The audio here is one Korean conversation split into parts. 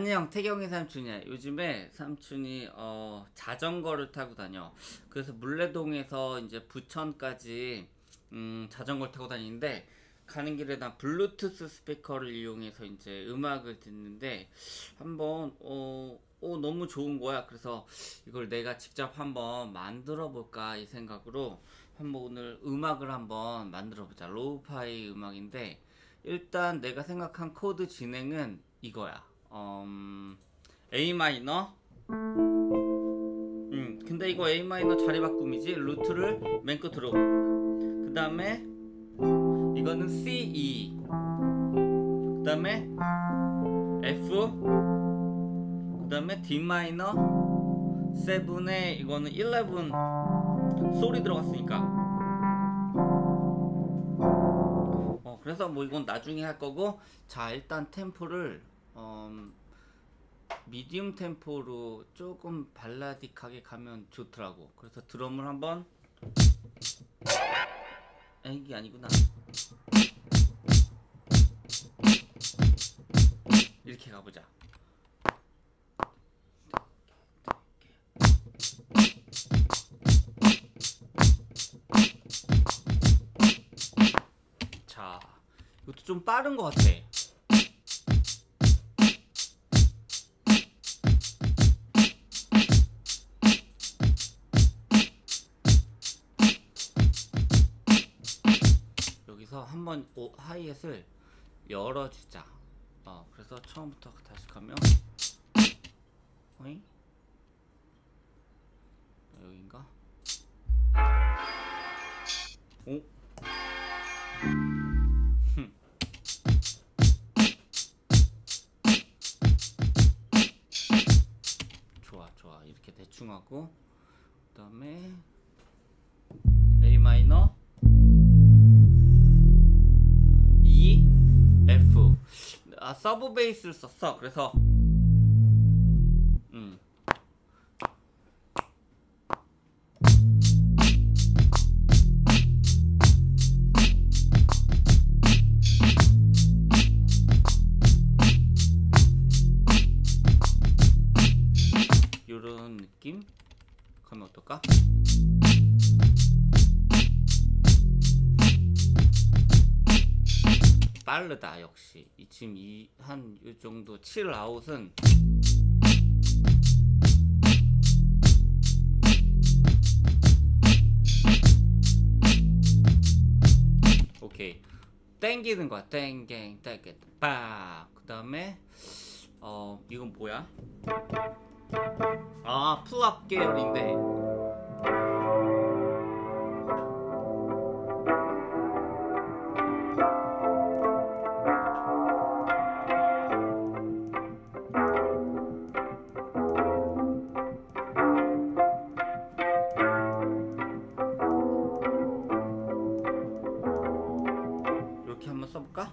안녕, 태경이 삼촌이야. 요즘에 삼촌이 자전거를 타고 다녀. 그래서 물레동에서 이제 부천까지 자전거를 타고 다니는데, 가는 길에 난 블루투스 스피커를 이용해서 이제 음악을 듣는데 한번 너무 좋은 거야. 그래서 이걸 내가 직접 한번 만들어 볼까 이 생각으로 한번 오늘 음악을 한번 만들어 보자. 로우파이 음악인데, 일단 내가 생각한 코드 진행은 이거야. A 마이너. 근데 이거 A 마이너 자리 바꿈이지. 루트를 맨 끝으로. 그 다음에 이거는 C, E. 그 다음에 F. 그 다음에 D 마이너 7에 이거는 11 소리 들어갔으니까. 그래서 뭐 이건 나중에 할 거고. 자, 일단 템포를 미디움 템포로 조금 발라딕하게 가면 좋더라고. 그래서 드럼을 한번, 이게 아니구나, 이렇게 가보자. 자, 이것도 좀 빠른 것 같아. 여기서 한번 하이햇을 열어주자. 그래서 처음부터 다시 가면, 어이? 여긴가? 오? 좋아. 이렇게 대충 하고, 그 다음에 A 마이너, E, F. 서브 베이스를 썼어. 그래서 요런 느낌 가면 어떨까? 빠르다. 역시 지금 한 요 정도 칠 아웃은 오케이. 땡기는 거야. 땡갱 빠. 그 다음에 이건 뭐야? 플랍 계열인데, 이렇게 한번 써볼까?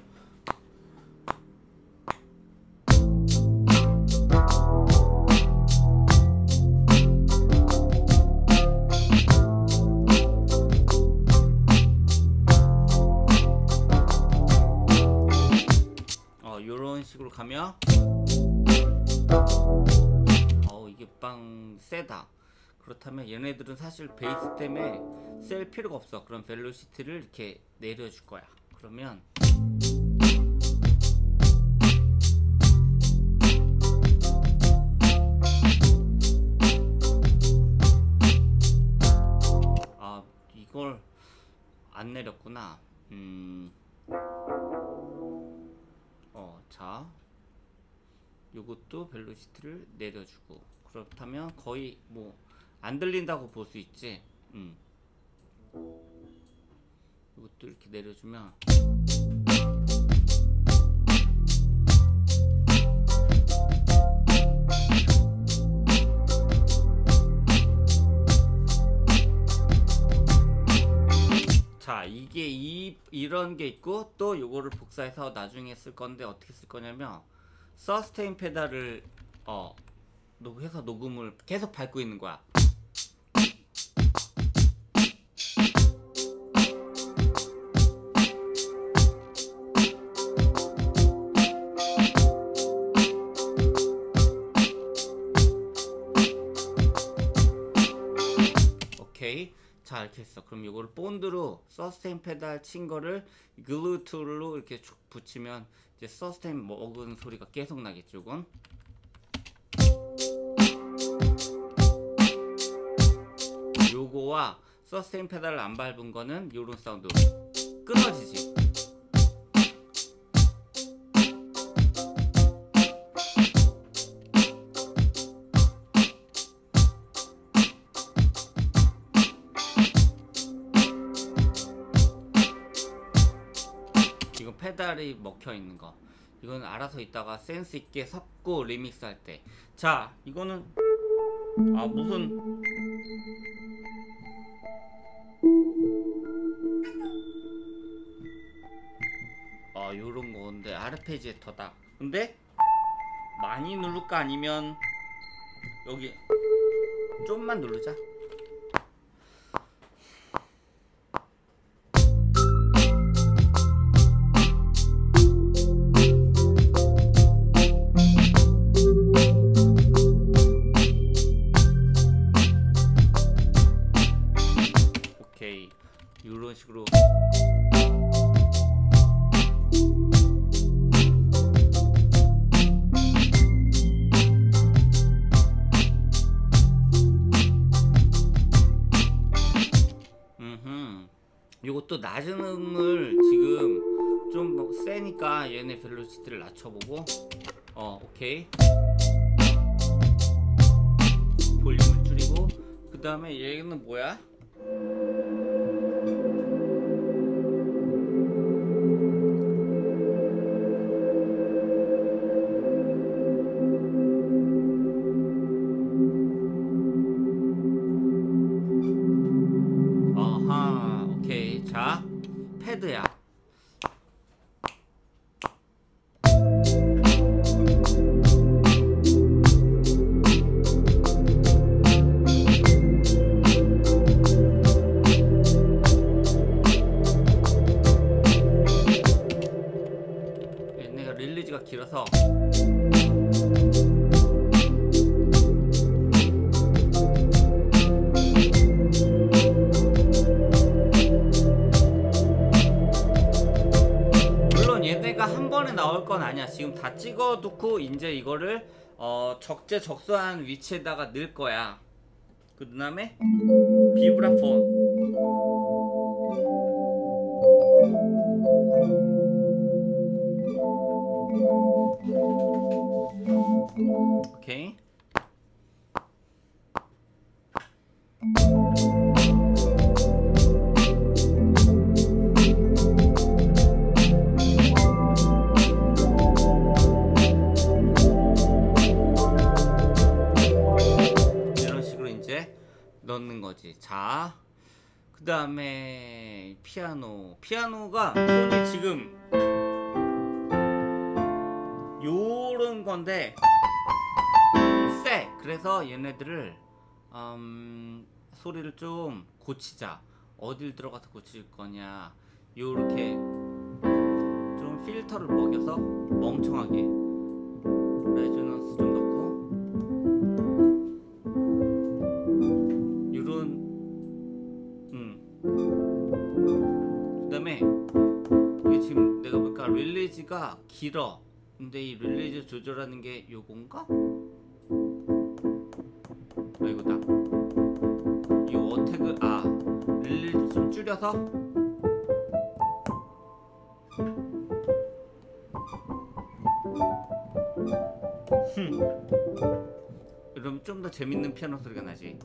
요런 식으로 가면, 이게 빵 세다. 그렇다면 얘네들은 사실 베이스 때문에 셀 필요가 없어. 그럼 벨로시티를 이렇게 내려줄 거야. 그러면 이걸 안 내렸구나. 자, 요것도 벨로시티를 내려주고. 그렇다면 거의 뭐 안 들린다고 볼 수 있지. 요것도 이렇게 내려주면, 자, 이게 이런 게 있고, 또 요거를 복사해서 나중에 쓸 건데 어떻게 쓸 거냐면, 서스테인 페달을 해서 녹음을 계속 밟고 있는 거야. 자, 이렇게 했어. 그럼 이거를 본드로 서스테인 페달 친 거를 글루 툴로 이렇게 쭉 붙이면 이제 서스테인 먹은 소리가 계속 나겠죠, 이건. 요거와 서스테인 페달을 안 밟은 거는 요런 사운드. 끊어지지. 이건 페달이 먹혀 있는 거. 이건 알아서 이따가 센스 있게 섞고 리믹스 할 때. 자, 이거는 무슨 요런 건데 아르페지에터다. 근데 많이 누를까 아니면 여기 좀만 누르자. 오케이, 이런 식으로. 요것도 낮은 음을 지금 좀 세니까 얘네 벨로시티를 낮춰보고. 오케이. 볼륨을 줄이고. 그 다음에 얘는 뭐야? 오케이. 자, 패드야. 얘네가 릴리즈가 길어서 한 번에 나올 건 아니야. 지금 다 찍어 두고 이제 이거를 적재적소한 위치에다가 넣을 거야. 그 다음에 비브라폰. 오케이. 넣는 거지. 자, 그 다음에 피아노가 톤이 지금 요런 건데 세. 그래서 얘네들을 소리를 좀 고치자. 어딜 들어가서 고칠 거냐, 요렇게 좀 필터를 먹여서 멍청하게 레조넌스 좀 넣고 그 다음에 이게 지금 내가 보니까 릴리즈가 길어. 근데 이 릴리즈 조절하는 게 요건가? 이거다. 이 어택을 릴리즈 좀 줄여서 그럼 좀 더 재밌는 피아노 소리가 나지.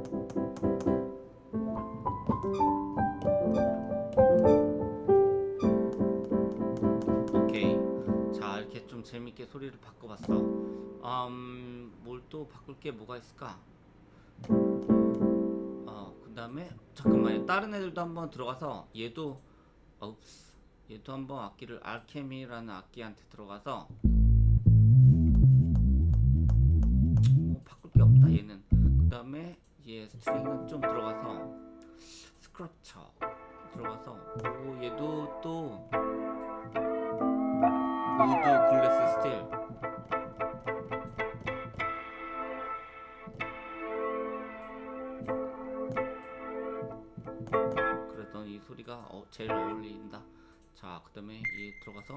오케이. 자, 이렇게 좀 재밌게 소리를 바꿔봤어. 뭘 또 바꿀 게 뭐가 있을까? 그 다음에 잠깐만요. 다른 애들도 한번 들어가서 얘도 한번 악기를 알케미라는 악기한테 들어가서 바꿀 게 없다 얘는. 그 다음에 얘 스트링은 좀 들어가서 스크럽처 들어가서 얘도 또 우드 글래스 스틸. 소리가 제일 어울린다. 자, 그 다음에 얘 들어가서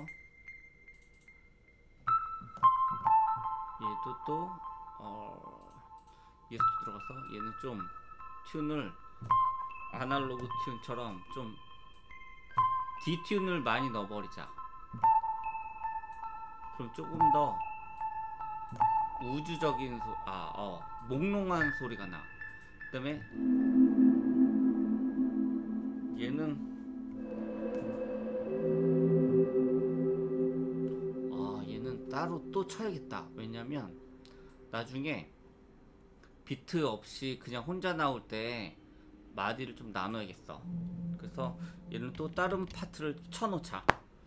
얘도 또 얘도 들어가서 얘는 좀 튠을 아날로그 튠처럼 좀 디튠을 많이 넣어버리자. 그럼 조금 더 우주적인 몽롱한 소리가 나. 그 다음에 얘는 따로 또 쳐야겠다. 왜냐면 나중에 비트 없이 그냥 혼자 나올 때 마디를 좀 나눠야겠어. 그래서 얘는 또 다른 파트를 쳐놓자.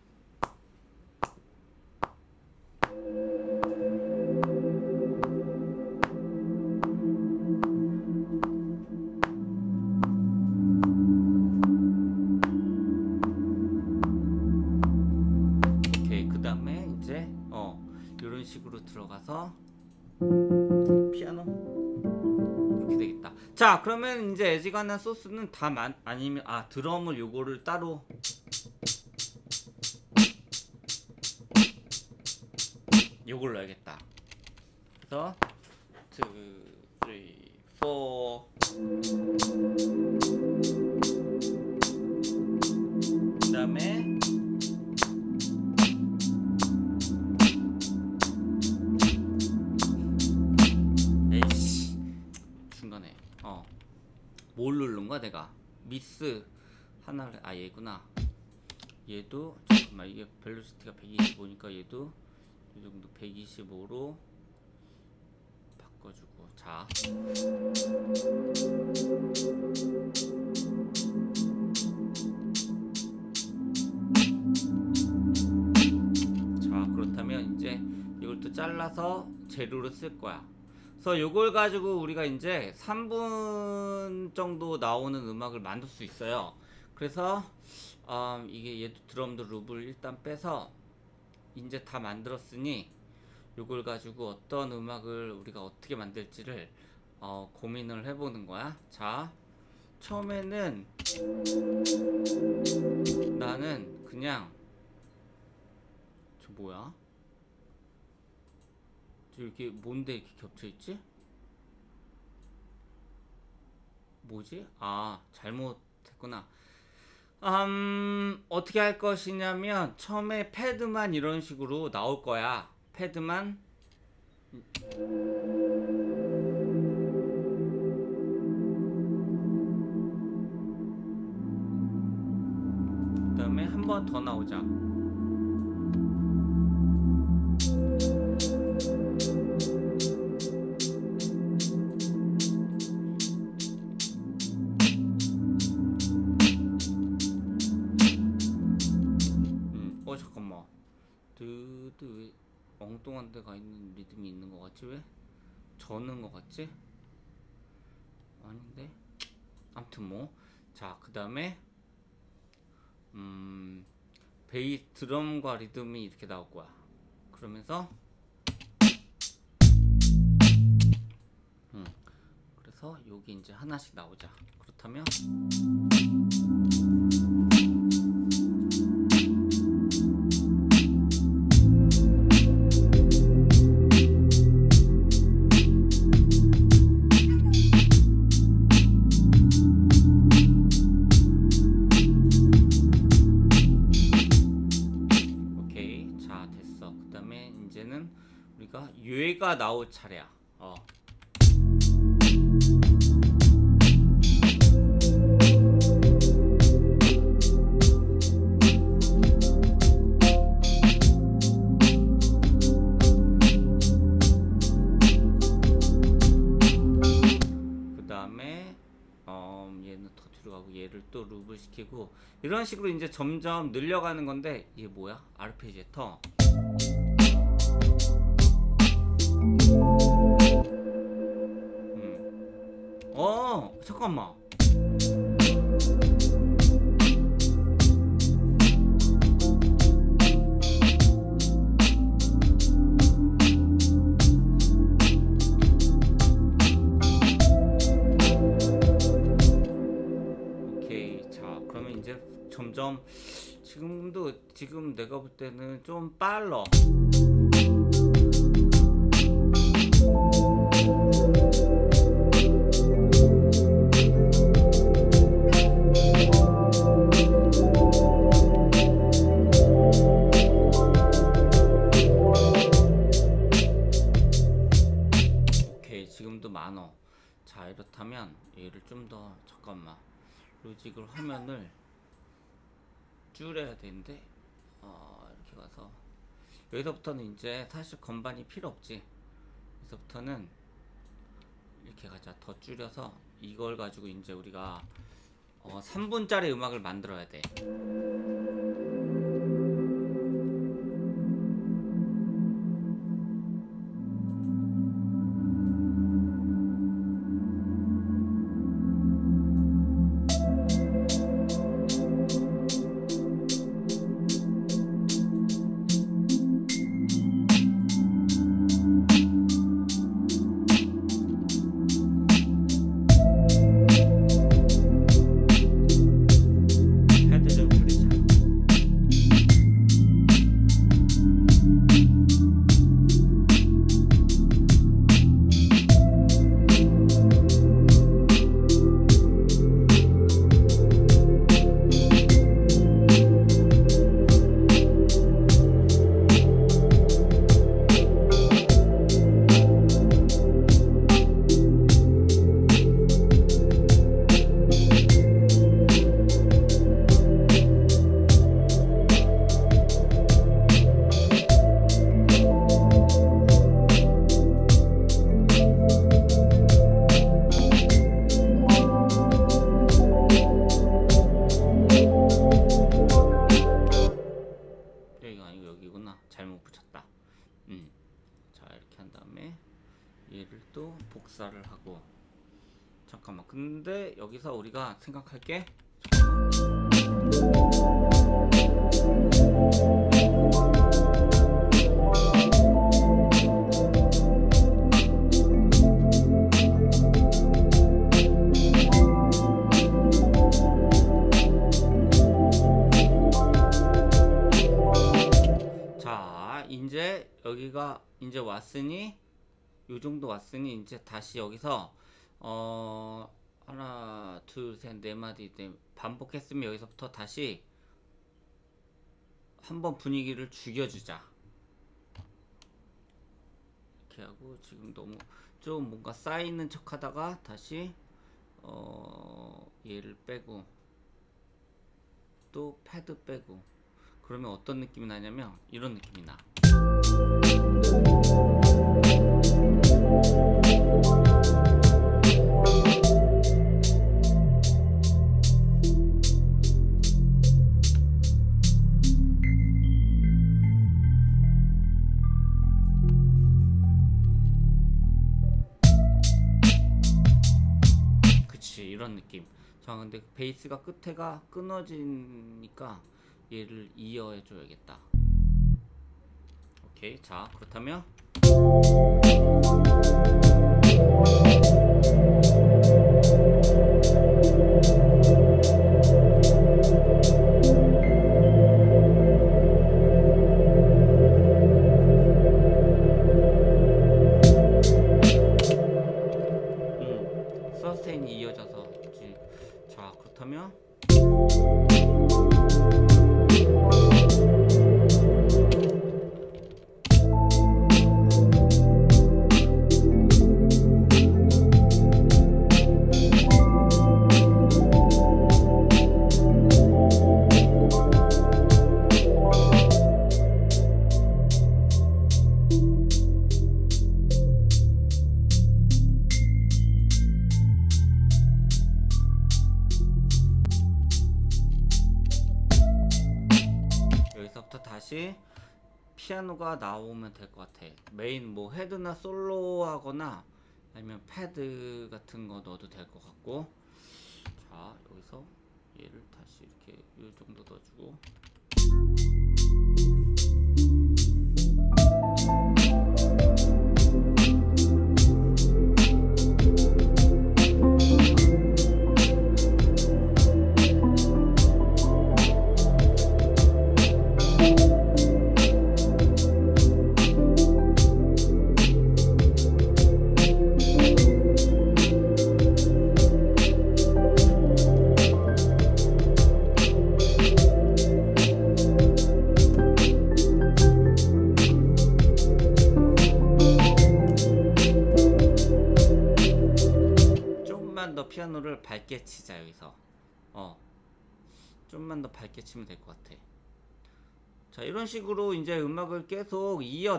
오케이. 그 다음에 이제 이런 식으로 들어가서 피아노 이렇게 되겠다. 자, 그러면 이제 애지간한 소스는 다 아니면 드럼을 요거를 따로 요걸 넣어야겠다. 그래서 2, 3, 4 그 다음에 중간에 뭘 누른 거야 내가? 미스 하나를 얘구나. 얘도 잠깐만, 이게 벨로시티가 125니까 얘도 이 정도 125로 바꿔주고. 자, 그렇다면 이제 이걸 또 잘라서 재료로 쓸 거야. 그래서 요걸 가지고 우리가 이제 3분 정도 나오는 음악을 만들 수 있어요. 그래서 이게 얘도 드럼도 룹을 일단 빼서 이제 다 만들었으니 요걸 가지고 어떤 음악을 우리가 어떻게 만들지를 고민을 해보는 거야. 자, 처음에는 나는 그냥 저 뭐야? 저 이렇게 뭔데 이렇게 겹쳐있지? 뭐지? 잘못했구나. 어떻게 할 것이냐면 처음에 패드만 이런 식으로 나올 거야. 패드만 그 다음에 한 번 더 나오자. 잠깐만. 왜 엉뚱한 데가 있는 리듬이 있는 것 같지? 왜? 저는 것 같지? 아닌데? 아무튼 뭐. 자, 그 다음에 베이스 드럼과 리듬이 이렇게 나올 거야. 그러면서 그래서 여기 이제 하나씩 나오자. 그렇다면 얘가 나올 차례야. 그 다음에 얘는 더 뒤로 가고 얘를 또 룹을 시키고 이런 식으로 이제 점점 늘려가는 건데 이게 뭐야? 아르페지에터. 잠깐만. 오케이. 자, 그러면 이제 것처럼 지금 내가 볼 때는 좀 빨라. 오케이, 지금도 많어. 자, 이렇다면 얘를 좀 더 잠깐만 로직을 화면을 줄여야 되는데 이렇게 가서 여기서부터는 이제 사실 건반이 필요 없지. 여기서부터는 이렇게 가자. 더 줄여서 이걸 가지고 이제 우리가 3분짜리 음악을 만들어야 돼. 잘못 붙였다. 자, 이렇게 한 다음에 얘를 또 복사를 하고. 잠깐만, 근데 여기서 우리가 생각할 게 이제 여기가 이제 왔으니, 요 정도 왔으니 이제 다시 여기서 하나 둘 셋 네 마디 반복했으면 여기서부터 다시 한번 분위기를 죽여주자. 이렇게 하고, 지금 너무 좀 뭔가 쌓이는 척 하다가 다시 얘를 빼고 또 패드 빼고, 그러면 어떤 느낌이 나냐면 이런 느낌이 나. 그치, 이런 느낌. 자, 근데 베이스가 끝에가 끊어지니까 얘를 이어해 줘야겠다. 오케이. 자, 그렇다면 서스테인이 이어져서. 자, 그렇다면 다시 피아노가 나오면 될 것 같아. 메인 뭐 헤드나 솔로 하거나 아니면 패드 같은 거 넣어도 될 것 같고. 자, 여기서 얘를 다시 이렇게 이 정도 넣어주고. 더 피아노를 밝게 치자. 여기서 좀만 더 밝게 치면 될 것 같아. 자, 이런 식으로 이제 음악을 계속 이어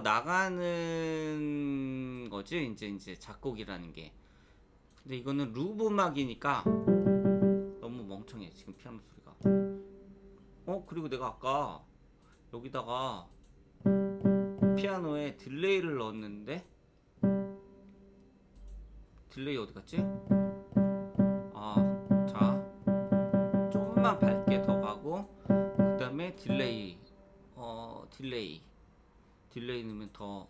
나가는 거지. 이제 작곡이라는 게. 근데 이거는 루브 음악이니까 너무 멍청해 지금 피아노 소리가. 그리고 내가 아까 여기다가 피아노에 딜레이를 넣었는데 딜레이 어디 갔지? 자, 좀만 밝게 더 가고 그 다음에 딜레이 넣으면 더.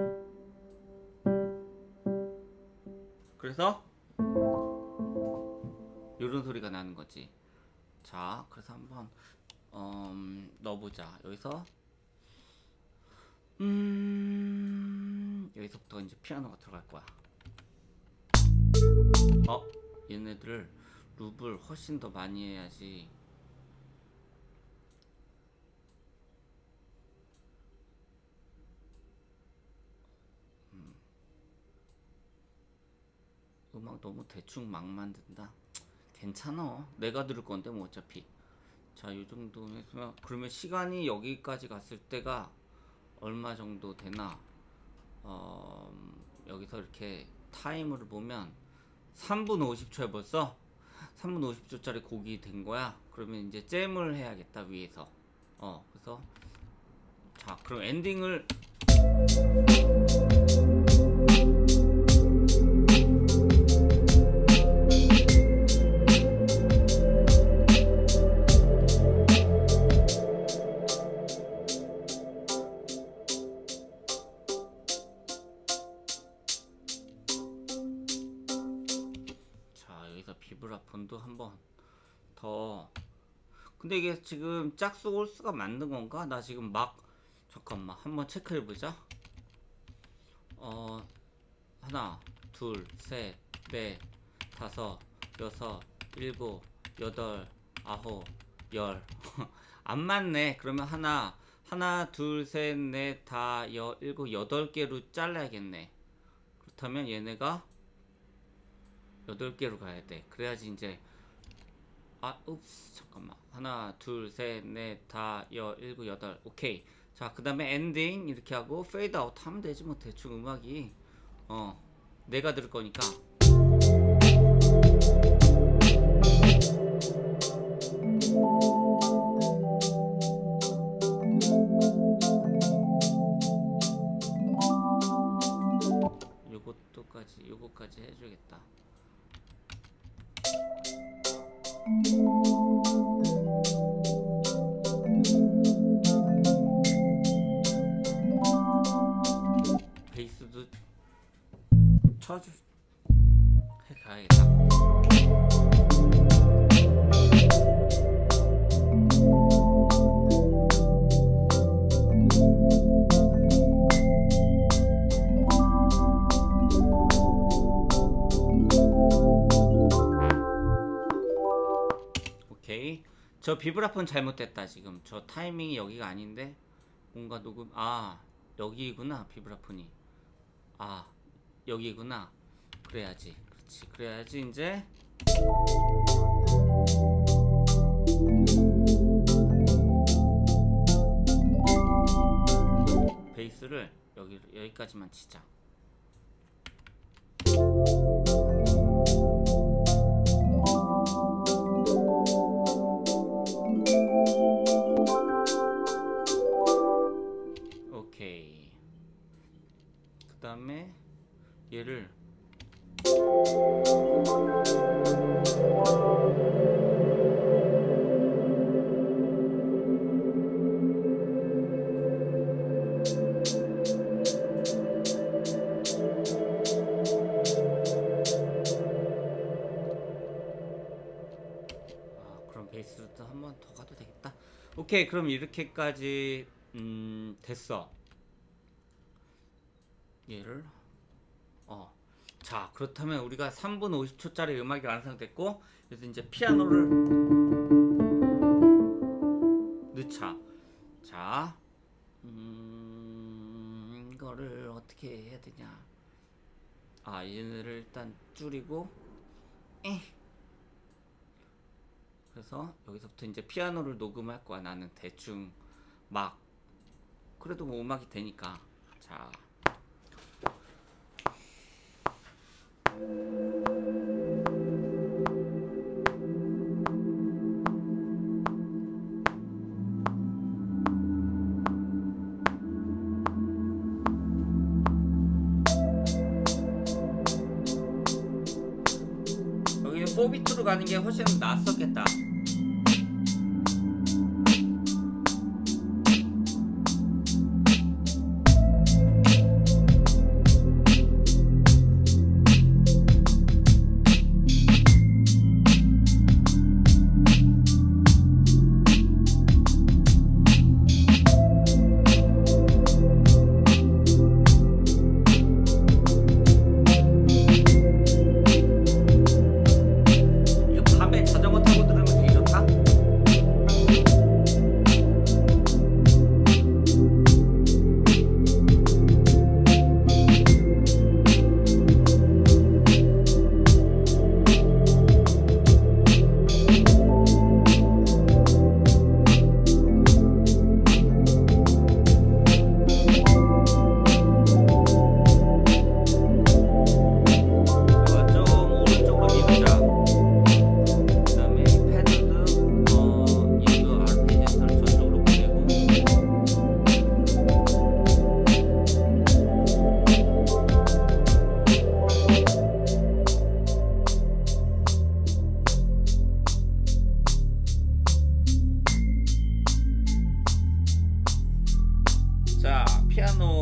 그래서 요런 소리가 나는 거지. 자, 그래서 한번 넣어보자. 여기서 여기서부터 이제 피아노가 들어갈 거야. 얘네들 룹을 훨씬 더 많이 해야지. 음악 너무 대충 막 만든다. 괜찮아. 내가 들을 건데 뭐 어차피. 자, 요 정도 했으면, 그러면 시간이 여기까지 갔을 때가 얼마 정도 되나? 여기서 이렇게 타임을 보면 3분 50초에 벌써 3분 50초짜리 곡이 된 거야. 그러면 이제 잼을 해야겠다 위에서. 그래서 자, 그럼 엔딩을 비브라폰도 한번 더. 근데 이게 지금 짝수 홀수가 맞는 건가? 나 지금 잠깐만 한번 체크해보자. 하나, 둘, 셋, 넷, 다섯, 여섯, 일곱, 여덟, 아홉, 열. 안 맞네. 그러면 하나, 둘, 셋, 넷, 다, 일곱, 여덟 개로 잘라야겠네. 그렇다면 얘네가 8개로 가야 돼. 그래야지 이제 잠깐만. 하나, 둘, 셋, 넷, 다, 일곱, 여덟. 오케이. 자, 그 다음에 엔딩 이렇게 하고 페이드 아웃 하면 되지 뭐. 대충 음악이 내가 들을 거니까. 요거까지 해주겠다. 베이스도 해가야겠다. 오케이. 저 비브라폰 잘못됐다. 지금 저 타이밍이 여기가 아닌데 뭔가 녹음 여기구나. 비브라폰이 여기구나. 그래야지. 그렇지. 그래야지 이제 베이스를 여기까지만 치자. 오케이. 그 다음에 얘를 그럼 베이스도 한 번 더 가도 되겠다. 오케이. 그럼 이렇게까지 됐어. 얘를 자, 그렇다면 우리가 3분 50초짜리 음악이 완성됐고, 그래서 이제 피아노를 넣자. 자, 이거를 어떻게 해야 되냐. 얘네를 일단 줄이고 그래서 여기서부터 이제 피아노를 녹음할 거야. 나는 대충 막 그래도 뭐 음악이 되니까. 자. 여기는 4비트로 가는 게 훨씬 낫었겠다. 자, 피아노.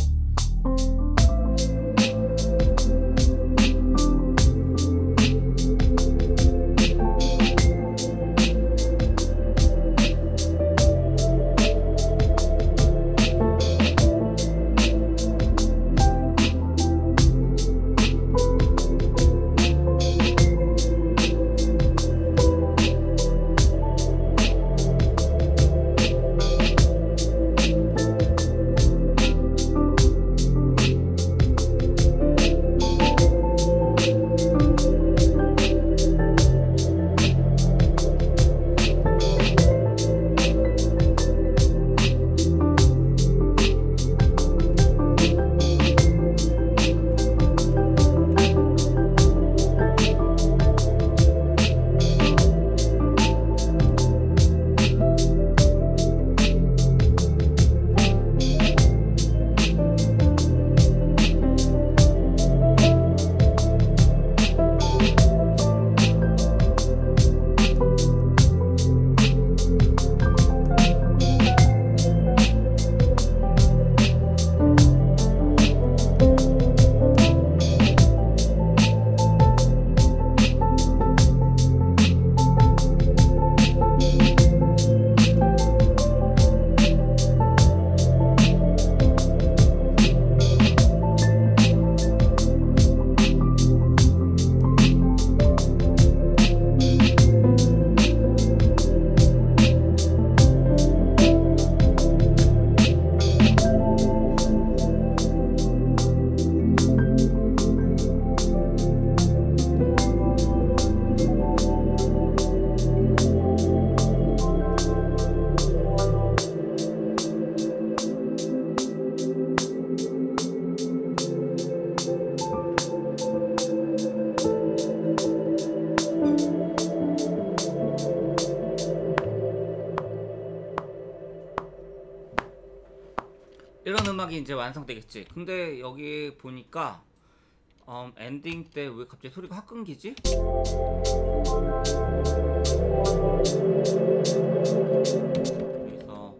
이런 음악이 이제 완성되겠지. 근데 여기 보니까 엔딩 때 왜 갑자기 소리가 확 끊기지? 그래서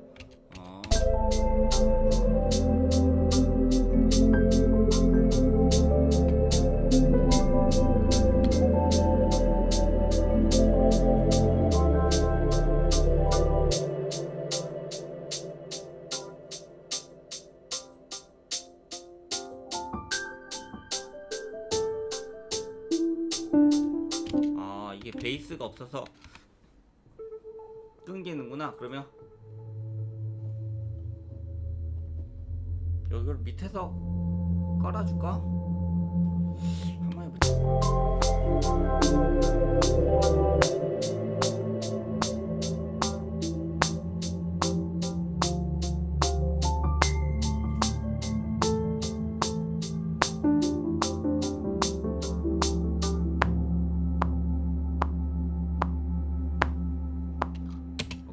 이게 베이스가 없어서 끊기는구나. 그러면 여기를 밑에서 깔아줄까? 한번 해보자.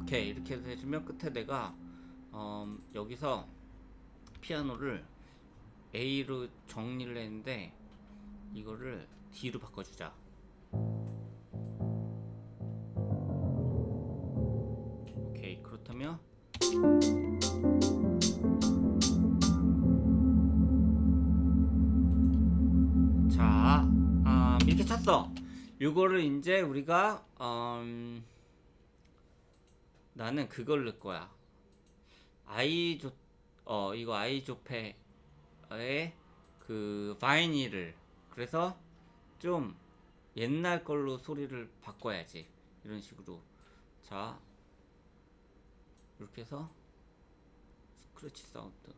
오케이. 이렇게 해서 해주면 끝에 내가 여기서 피아노를 A로 정리를 했는데 이거를 D로 바꿔주자. 오케이. 그렇다면 자, 이렇게 쳤어. 요거를 이제 우리가 나는 그걸 넣을 거야. 이거 아이조페의 그 바이닐을, 그래서 좀 옛날 걸로 소리를 바꿔야지. 이런 식으로. 자, 이렇게 해서 스크래치 사운드,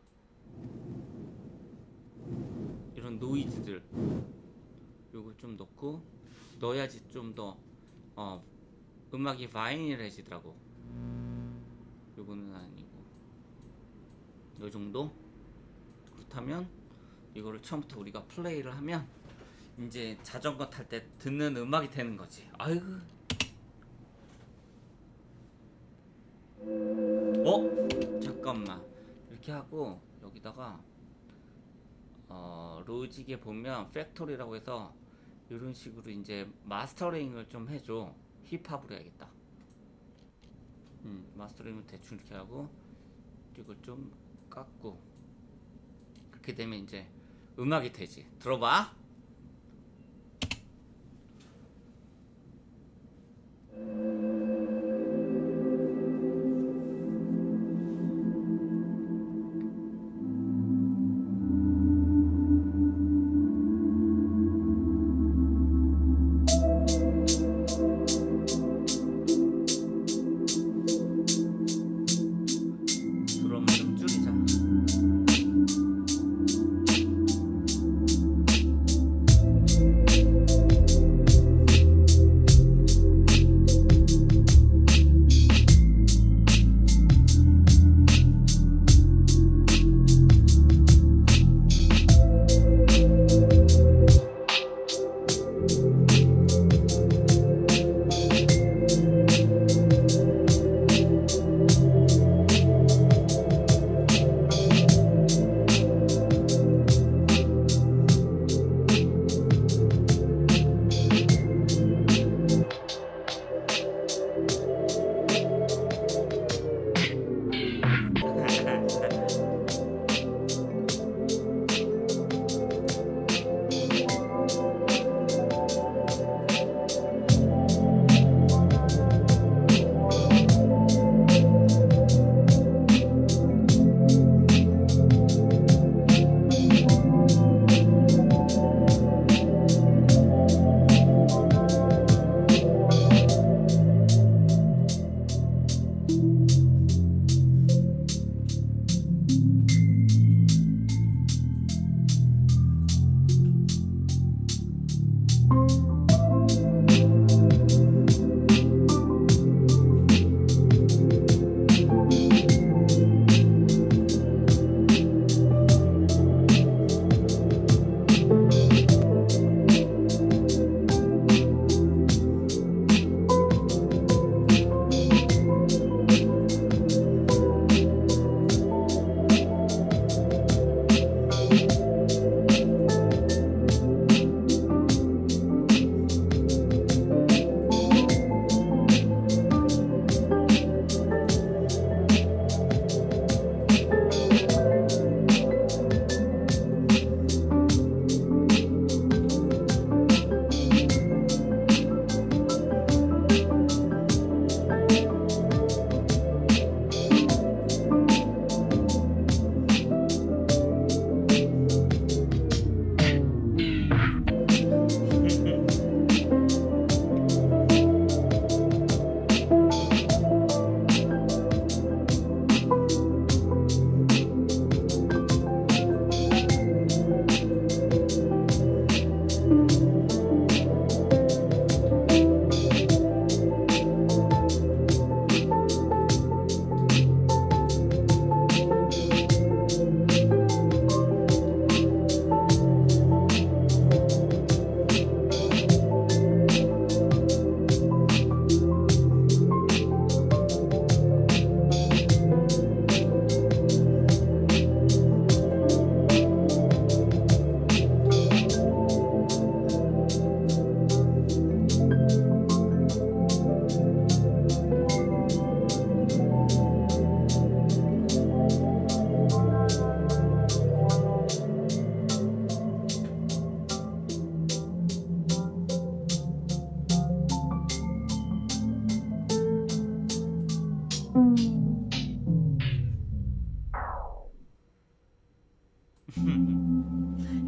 이런 노이즈들 요걸 좀 넣고 넣어야지 좀 더 음악이 바이닐해지더라고. 요거는 아니고 요 정도. 그렇다면 이거를 처음부터 우리가 플레이를 하면 이제 자전거 탈 때 듣는 음악이 되는 거지. 아이고. 잠깐만. 이렇게 하고 여기다가 로직에 보면 팩토리라고 해서 이런 식으로 이제 마스터링을 좀 해줘. 힙합으로 해야겠다. 마스터링을 대충 이렇게 하고 이걸 좀 깎고, 그렇게 되면 이제 음악이 되지. 들어봐.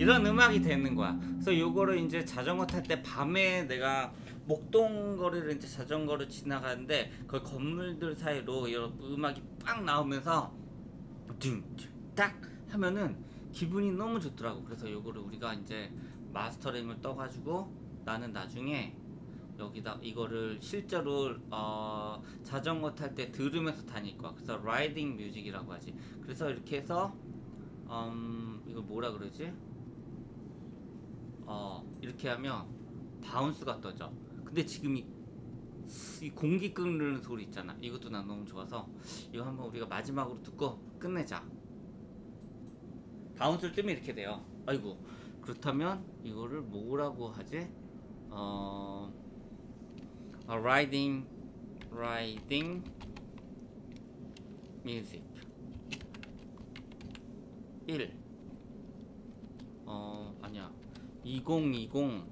이런 음악이 되는 거야. 그래서 요거를 이제 자전거 탈 때 밤에 내가 목동 거리를 이제 자전거로 지나가는데 그 건물들 사이로 이런 음악이 빡 나오면서 딱 하면은 기분이 너무 좋더라고. 그래서 요거를 우리가 이제 마스터링을 떠가지고 나는 나중에 여기다 이거를 실제로 자전거 탈 때 들으면서 다닐 거야. 그래서 라이딩 뮤직이라고 하지. 그래서 이렇게 해서 이거 뭐라 그러지? 이렇게 하면 바운스가 떠져. 근데 지금 이 공기 끓는 소리 있잖아. 이것도 난 너무 좋아서 이거 한번 우리가 마지막으로 듣고 끝내자. 바운스를 뜨면 이렇게 돼요. 아이고, 그렇다면 이거를 뭐라고 하지? 라이딩 뮤직 1 아니야 2020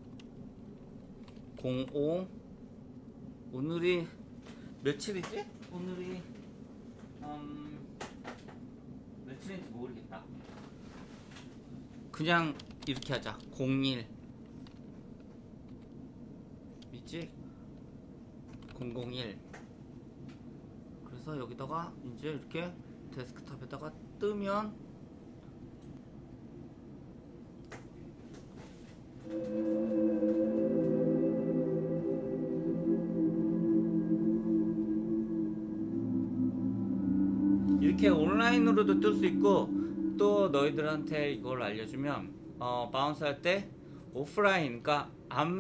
05 오늘이 며칠이지? 오늘이 며칠인지 모르겠다. 그냥 이렇게 하자. 01 있지? 001. 그래서 여기다가 이제 이렇게 데스크탑에다가 뜨면 이렇게 온라인으로도 뜰 수 있고, 또 너희들한테 이걸 알려주면 바운스 할 때 오프라인, 그러니까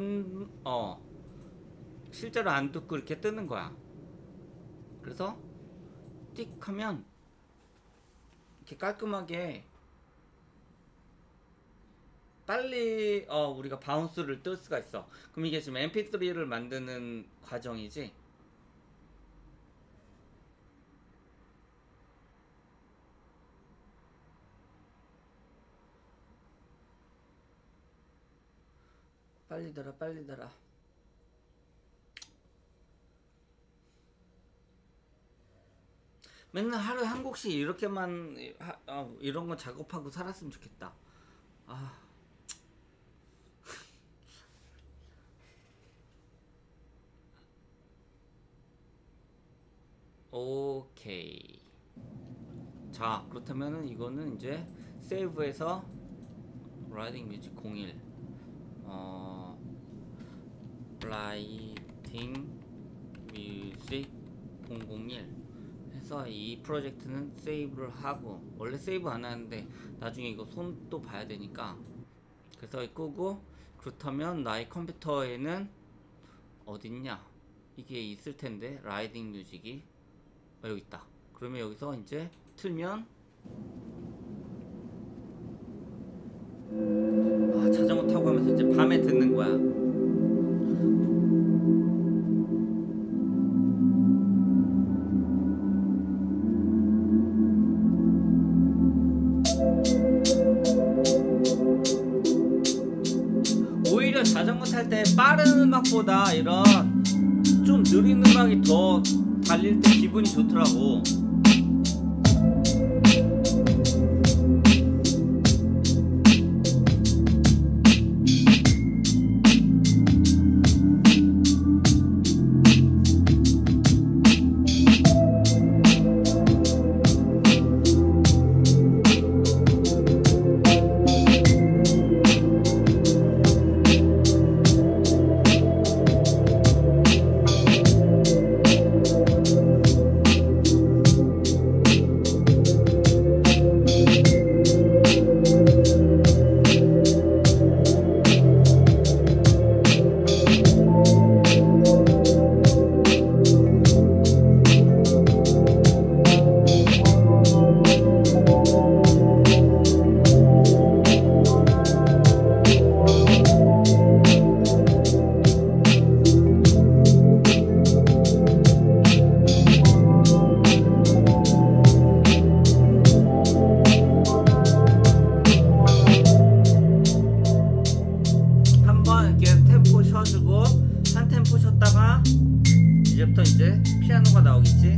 실제로 안 듣고 이렇게 뜨는 거야. 그래서 띡 하면 이렇게 깔끔하게 빨리 우리가 바운스를 뜰 수가 있어. 그럼 이게 지금 mp3를 만드는 과정이지. 빨리 들어, 빨리 들어. 맨날 하루에 한 곡씩 이렇게만 이런 거 작업하고 살았으면 좋겠다. 오케이. 자, 그렇다면은 이거는 이제 세이브해서 라이딩 뮤직 01 라이팅 뮤직 001 해서 이 프로젝트는 세이브를 하고, 원래 세이브 안 하는데 나중에 이거 손도 봐야 되니까 그래서 끄고, 그렇다면 나의 컴퓨터에는 어딨냐, 이게 있을 텐데 라이딩 뮤직이 여기 있다. 그러면 여기서 이제 틀면 자전거 타고 가면서 이제 밤에 듣는 거야. 오히려 자전거 탈 때 빠른 음악보다 이런 좀 느린 음악이 더 달릴 때 기분이 좋더라고. 이제부터 이제 피아노가 나오겠지.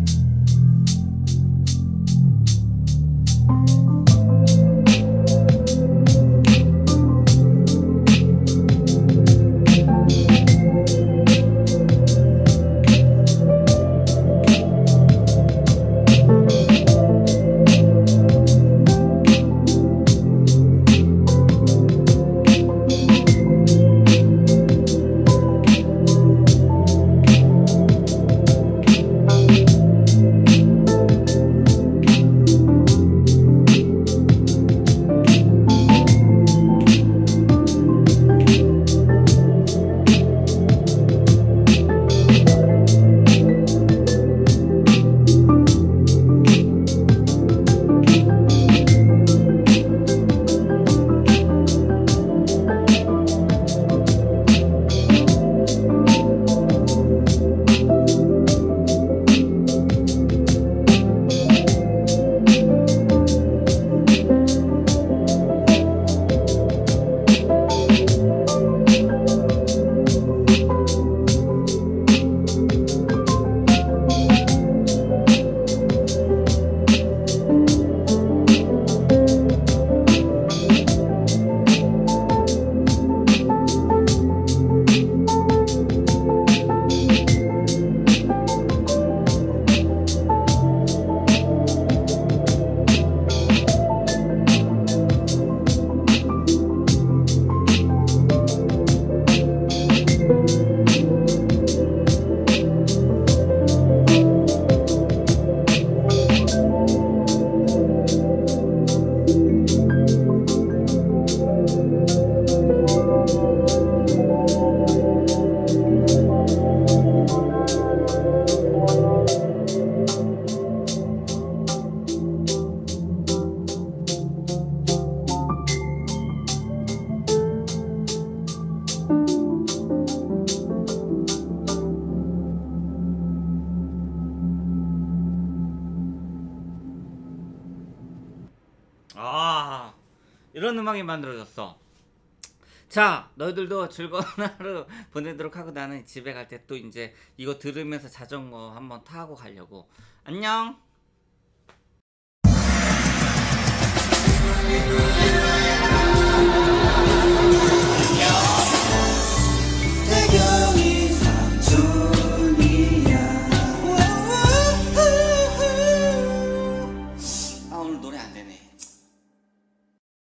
아, 이런 음악이 만들어졌어. 자, 너희들도 즐거운 하루 보내도록 하고 나는 집에 갈 때 또 이제 이거 들으면서 자전거 한번 타고 가려고. 안녕.